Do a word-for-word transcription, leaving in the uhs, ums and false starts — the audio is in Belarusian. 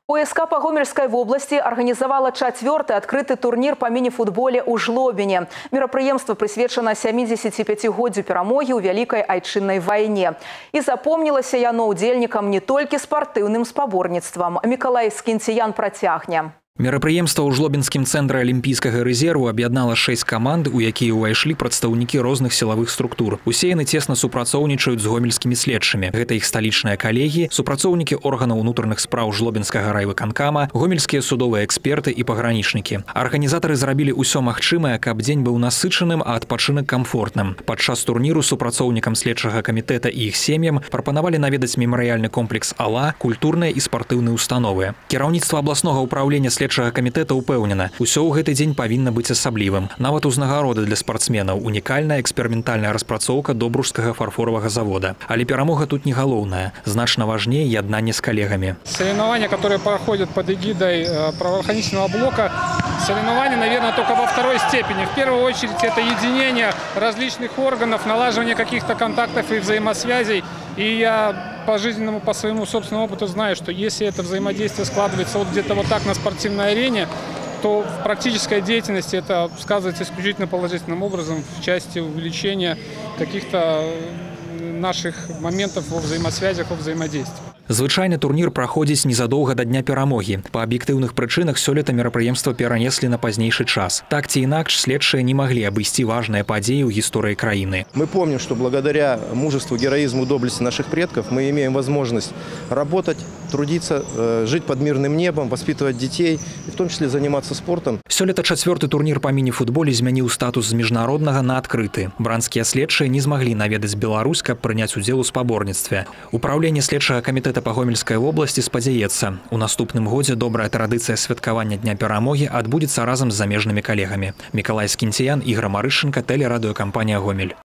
ОСК по Гомельской области организовала четвертый открытый турнир по мини-футболе у Жлобине. Мерапрыемство присвечено семидесятипятигоддзю перамоги ў Вялікай Айчыннай вайне. И запомнилася яно удзельнікам не только спортивным спаборніцтвам. Миколай Скінціян працягне. Мерапрыемства ў жлобінскім цэнтры алімпійскага рэзерву аб'яднала шэсць каманд, у якія ўвайшлі прадстаўнікі розных сілавых структур. Усе яны цесна супрацоўнічаюць з гомельскімі следчымі. Гэта іх сталічныя калегі, супрацоўнікі органаў унутраных спраў жлобінскага райвыканкама, гомельскія судовыя эксперты і пагранічнікі. Арганізатары зрабілі ўсё магчымае, каб дзень быў насычаным, а адпачынак камфортным. Падчас турніру супрацоўнікам следчага камітэта і іх сем'ям прапанавалі наведаць мемарыяльны комплекс АЛА, культурныя і спартыўныя установы. Кіраўніцтва абласнога ўпраўлення следчага камітэта упэўнена, усё ў гэты дзень павінна быць асаблівым. Нават узнагароды для спартсменаў, унікальная эксперыментальная распрацоўка добружскага фарфоровага завода. Але перамога тут не галоўная. Значна важнее яднанне с коллегами. Соревнования, которые проходят под эгидой правоохранительного блока, соревнования, наверное, только во второй степени. В первую очередь это единение различных органов, налаживание каких-то контактов и взаимосвязей. И я по жизненному, по своему собственному опыту знаю, что если это взаимодействие складывается вот где-то вот так на спортивной арене, то в практической деятельности это сказывается исключительно положительным образом в части увеличения каких-то наших моментов во взаимосвязях, во взаимодействии. Звычайны турнір праходзіць незадоўга да дня перамогі. Па аб'ектыўных прычынах сёлета мерапрыемства перанеслі на пазнейшы час. Так ці інакш следчыя не маглі абысці важныя падзеі ў гісторыі краіны. Мы помним, что благодаря мужеству, героизму, доблести наших предков мы имеем возможность работать, трудиться, жить под мирным небом, воспитывать детей, и в том числе заниматься спортом. Сёлета чацвёрты турнір па міні-футболе змяніў статус з міжнароднага на адкрыты. Бранскія следчыя не змаглі наведаць Беларусь, каб прыняць удзел у спаборніцтве. Управленне следчага камітэта па Гомельской области спадзяецца. У наступным годзе добрая традыцыя святкавання дня перамогі адбудзецца разам з замежнымі калегамі. Миколай Скінціян, Ігор Марышенко, телерадиокомпания «Гомель».